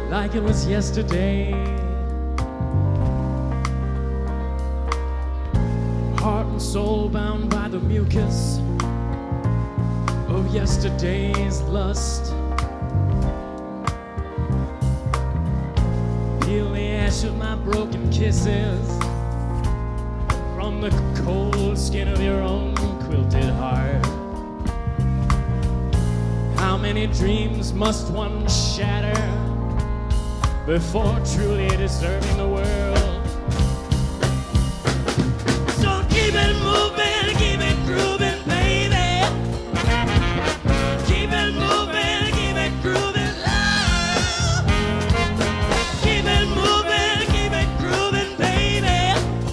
like it was yesterday. Heart and soul bound by the mucus of yesterday's lust. Peel the ash of my broken kisses from the cold skin of your own quilted heart. How many dreams must one shatter before truly deserving the world? So keep it moving, keep it grooving, baby. Keep it moving, keep it grooving, love. Keep it moving, keep it grooving, baby.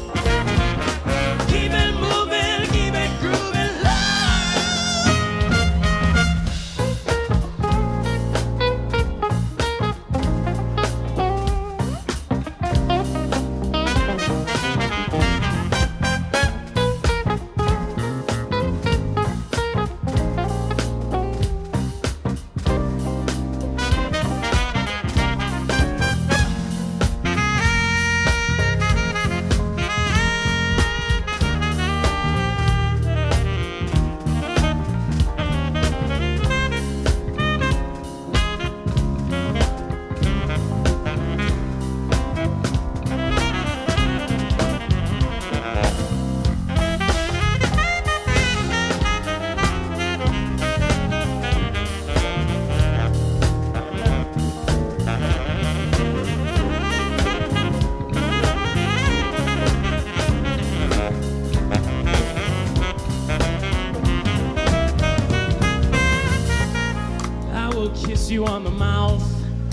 Keep it moving, keep it grooving, love. You on the mouth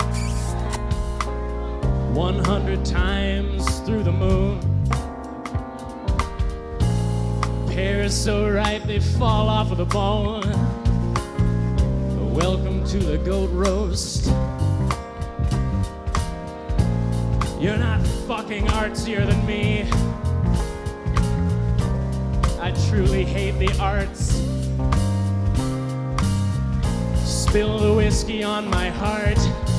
100 times through the moon. Pears so ripe they fall off of the bone. Welcome to the goat roast. You're not fucking artsier than me. I truly hate the arts. Spill the whiskey on my heart.